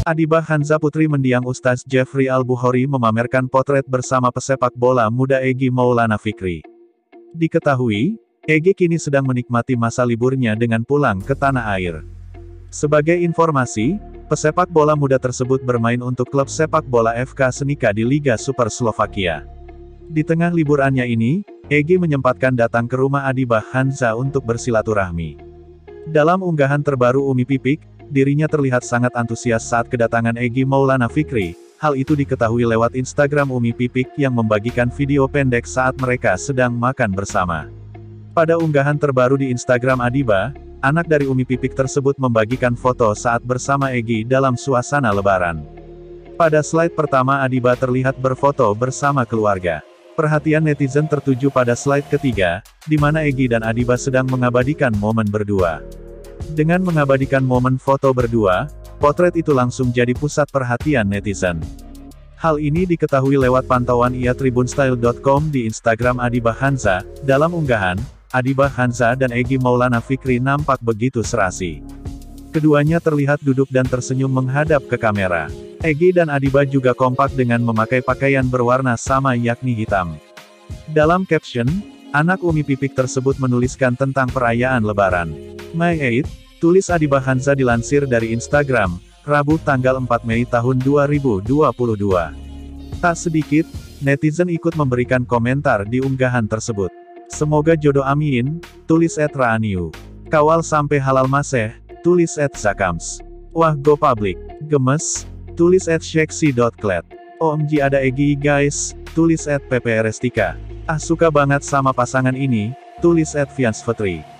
Adiba Hanza putri mendiang Ustaz Jeffrey Al-Bukhari memamerkan potret bersama pesepak bola muda Egy Maulana Fikri. Diketahui, Egy kini sedang menikmati masa liburnya dengan pulang ke tanah air. Sebagai informasi, pesepak bola muda tersebut bermain untuk klub sepak bola FK Senika di Liga Super Slovakia. Di tengah liburannya ini, Egy menyempatkan datang ke rumah Adiba Hanza untuk bersilaturahmi. Dalam unggahan terbaru Umi Pipik, dirinya terlihat sangat antusias saat kedatangan Egy Maulana Fikri. Hal itu diketahui lewat Instagram Umi Pipik yang membagikan video pendek saat mereka sedang makan bersama. Pada unggahan terbaru di Instagram Adiba, anak dari Umi Pipik tersebut membagikan foto saat bersama Egy dalam suasana lebaran. Pada slide pertama Adiba terlihat berfoto bersama keluarga. Perhatian netizen tertuju pada slide ketiga, di mana Egy dan Adiba sedang mengabadikan momen berdua. Dengan mengabadikan momen foto berdua, potret itu langsung jadi pusat perhatian netizen. Hal ini diketahui lewat pantauan tribunstyle.com di Instagram Adiba Hanza. Dalam unggahan, Adiba Hanza dan Egy Maulana Fikri nampak begitu serasi. Keduanya terlihat duduk dan tersenyum menghadap ke kamera. Egy dan Adiba juga kompak dengan memakai pakaian berwarna sama yakni hitam. Dalam caption, anak Umi Pipik tersebut menuliskan tentang perayaan Lebaran. May 8, tulis Adiba Hanza dilansir dari Instagram, Rabu tanggal 4 Mei tahun 2022. Tak sedikit, netizen ikut memberikan komentar di unggahan tersebut. Semoga jodoh amin, tulis @Raaniu. Kawal sampai halal maseh, tulis @Zakams. Wah go public, gemes, tulis @Sheksi.klet. OMG ada Egy guys, tulis @PPRStika. Ah suka banget sama pasangan ini, tulis @Fiansfetri.